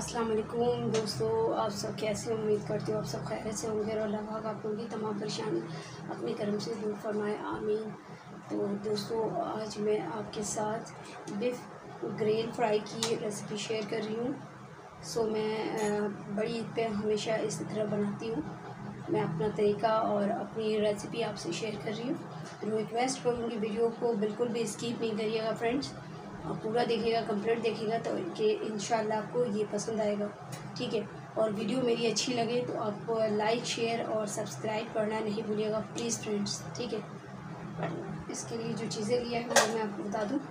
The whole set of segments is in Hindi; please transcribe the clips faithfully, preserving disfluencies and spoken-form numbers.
अस्सलाम वालेकुम दोस्तों, आप सब कैसे? उम्मीद करती हूँ आप सब खैरियत से होंगे और अल्लाह पाक आप लोगों की तमाम परेशानी अपने करम से दूर फरमाए, आमीन। तो दोस्तों, आज मैं आपके साथ बीफ ग्रेन फ्राई की रेसिपी शेयर कर रही हूँ। सो मैं बड़ी ईद पे हमेशा इसी तरह बनाती हूँ। मैं अपना तरीका और अपनी रेसिपी आपसे शेयर कर रही हूँ। रिक्वेस्ट करूँगी वीडियो को बिल्कुल भी स्किप नहीं करिएगा फ्रेंड्स, और पूरा देखिएगा, कंप्लीट देखिएगा तो कि इंशाल्लाह आपको ये पसंद आएगा, ठीक है। और वीडियो मेरी अच्छी लगे तो आप लाइक शेयर और सब्सक्राइब करना नहीं भूलिएगा प्लीज़ फ्रेंड्स, ठीक है। इसके लिए जो चीज़ें लिया है वो मैं आपको बता दूँ।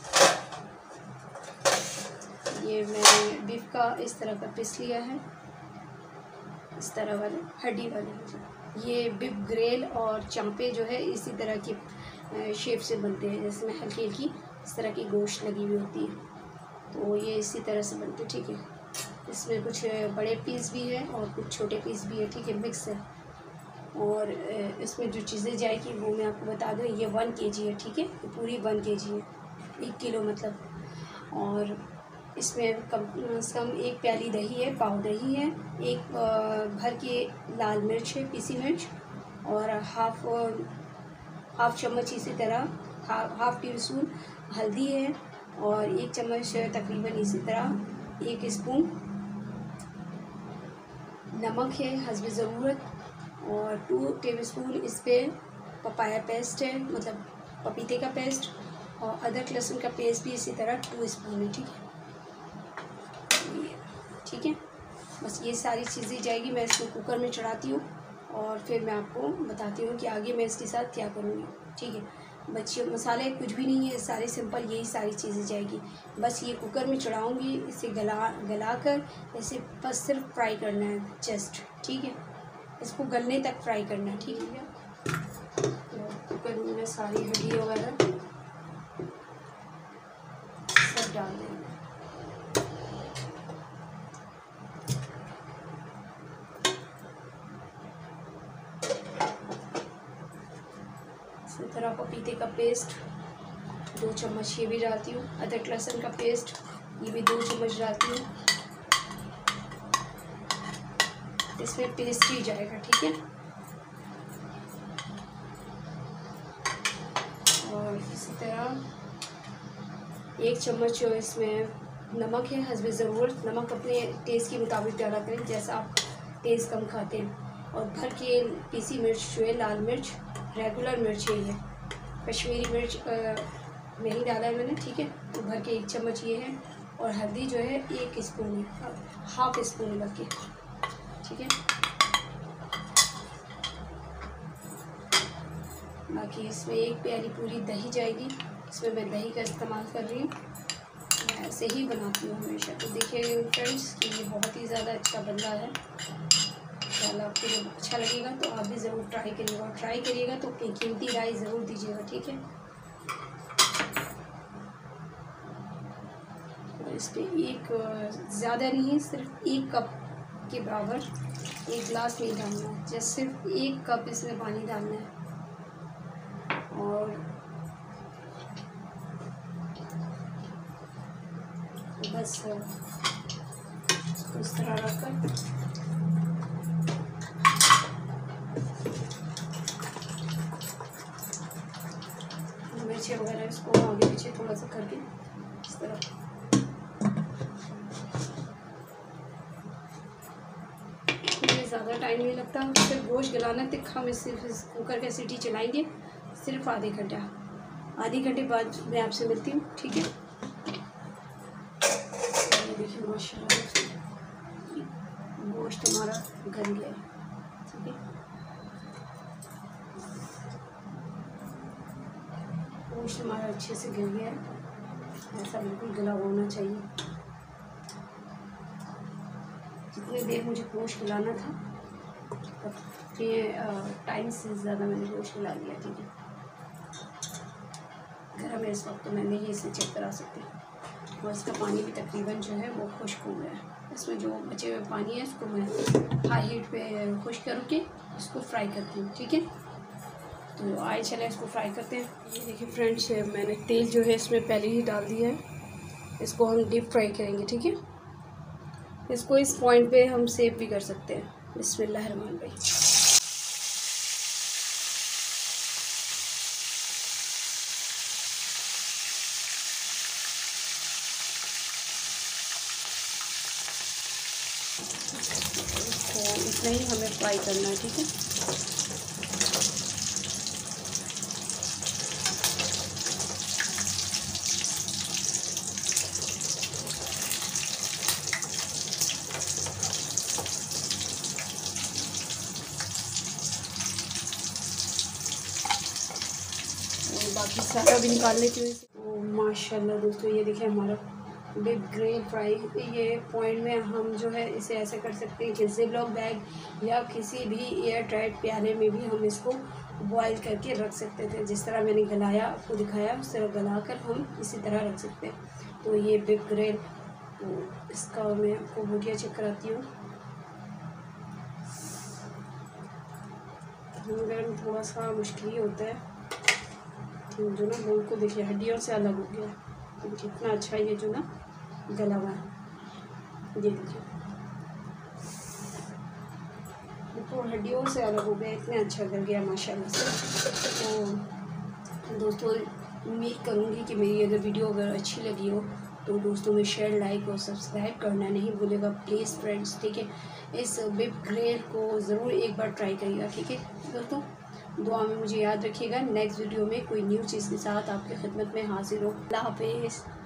ये मैंने बीफ का इस तरह का पीस लिया है, इस तरह वाले हड्डी वाले। ये बीफ ग्रेल और चांपे जो है इसी तरह की शेप से बनते हैं, जिसमें हल्की हल्की इस तरह की गोश्त लगी हुई होती है, तो ये इसी तरह से बनते हैं, ठीक है। इसमें कुछ बड़े पीस भी है और कुछ छोटे पीस भी है, ठीक है, मिक्स है। और इसमें जो चीज़ें जाएगी वो मैं आपको बता दूँ। ये वन के जी है, ठीक है, ये पूरी वन के जी है, एक किलो मतलब। और इसमें कम से कम एक प्याली दही है, पाव दही है, एक भर के लाल मिर्च है, पीसी मिर्च, और हाफ हाफ चम्मच इसी तरह हाफ हाफ टी स्पून हल्दी है, और एक चम्मच तकरीबन इसी तरह एक स्पून नमक है हस्ब ज़रूरत, और टू टेबल स्पून इस पर पपाया पेस्ट है, मतलब पपीते का पेस्ट, और अदरक लहसुन का पेस्ट भी इसी तरह टू स्पून है, ठीक है, ठीक है। बस ये सारी चीज़ें जाएगी। मैं इसको कुकर में चढ़ाती हूँ और फिर मैं आपको बताती हूँ कि आगे मैं इसके साथ क्या करूँगी, ठीक है। बच्चे मसाले कुछ भी नहीं है, सारे सिंपल यही सारी चीज़ें जाएगी। बस ये कुकर में चढ़ाऊँगी, इसे गला गला कर इसे बस सिर्फ फ्राई करना है जस्ट, ठीक है। इसको गलने तक फ्राई करना है, ठीक है। तो कुकर में मैं सारी हड्डी वगैरह सब डाल देंगे। इसी तरह पपीते का पेस्ट दो चम्मच ये भी डालती हूँ, अदरक लहसुन का पेस्ट ये भी दो चम्मच डालती हूँ। इसमें पेस्ट ही जाएगा, ठीक है। और इसी तरह एक चम्मच जो इसमें नमक है हस्ब ज़रूरत, नमक अपने टेस्ट के मुताबिक डाला करें, जैसा आप टेस्ट कम खाते हैं। और भर के पीसी मिर्च जो है लाल मिर्च, रेगुलर मिर्च है, ये कश्मीरी मिर्च नहीं डाला है मैंने, ठीक है। तो भर के एक चम्मच ये है, और हल्दी जो है एक स्पून है, हाफ स्पून है बल्कि, ठीक है। बाकी इसमें एक प्याली पूरी दही जाएगी, इसमें मैं दही का इस्तेमाल कर रही हूँ, मैं ऐसे ही बनाती हूँ हमेशा। तो देखिए फ्रेंड्स कि ये बहुत ही ज़्यादा अच्छा बन रहा है। इंशाल्लाह आपको जब अच्छा लगेगा तो आप भी ज़रूर ट्राई करिएगा, और ट्राई करिएगा तो कीमती राय ज़रूर दीजिएगा, ठीक है। और इस पर एक ज़्यादा नहीं है, सिर्फ एक कप के बराबर, एक गिलास नहीं डालना है, जस्ट सिर्फ एक कप इसमें पानी डालना है। और बस इस तरह रखकर मिर्ची वगैरह इसको आगे पीछे थोड़ा सा करके इस तरह। मुझे ज़्यादा टाइम नहीं लगता, फिर गोश्त गलाना तिखा में सिर्फ कुकर का सीटी चलाएंगे सिर्फ आधे घंटा आधे घंटे बाद मैं आपसे मिलती हूँ, ठीक है। देखिए माशाल्लाह गोश्त हमारा गल गया है, ठीक है। गोश्त हमारा अच्छे से गल गया है, ऐसा बिल्कुल गला होना चाहिए। जितनी देर मुझे गोश्त गलाना था तब ये टाइम से ज़्यादा मैंने गोश्त गला लिया, ठीक है। गर्म है इस वक्त, तो मैं नहीं इसे चेक करा सकती। और इसका पानी भी तकरीबन जो है वो खुश्क हो गया है। इसमें जो बचे हुए पानी है इसको मैं हाई हीट पे खुश्क करके इसको फ्राई करती हूँ, ठीक है। तो आए चले इसको फ्राई करते हैं। ये देखिए फ्रेंड्स, मैंने तेल जो है इसमें पहले ही डाल दिया है, इसको हम डीप फ्राई करेंगे, ठीक है। इसको इस पॉइंट पे हम सेव भी कर सकते हैं। बिस्मिल्लाहिर्रहमानिर्रहीम। तो इतना ही हमें फ्राई करना है, ठीक है। बाकी सारा भी निकालने की वजह से तो माशाल्लाह दोस्तों ये देखिए हमारा बिग ग्रेल फ्राई। ये पॉइंट में हम जो है इसे ऐसे कर सकते हैं कि ज़िप-लॉक बैग या किसी भी एयर टाइट प्याले में भी हम इसको बॉईल करके रख सकते थे। जिस तरह मैंने गलाया आपको दिखाया उस तरह गला कर हम इसी तरह रख सकते हैं। तो ये बिग ग्रेल, तो इसका मैं आपको वीडियो चेक कराती हूँ। गर्म थोड़ा सा मुश्किल ही होता है, जो ना बोल को देखिए हड्डियों से अलग हो गया। तो कितना अच्छा ये जो ना गला हुआ है, ये देखिए तो हड्डियों से अलग हो गया, इतना अच्छा गल गया माशाल्लाह से। तो दोस्तों उम्मीद करूँगी कि मेरी अगर वीडियो अगर अच्छी लगी हो तो दोस्तों में शेयर, लाइक और सब्सक्राइब करना नहीं भूलेगा प्लीज़ फ्रेंड्स, ठीक है। इस बिग ग्रेल को ज़रूर एक बार ट्राई करिएगा, ठीक है दोस्तों। दुआ में मुझे याद रखिएगा। नेक्स्ट वीडियो में कोई न्यू चीज़ के साथ आपकी खिदमत में हाजिर हो। अल्लाह हाफिज़।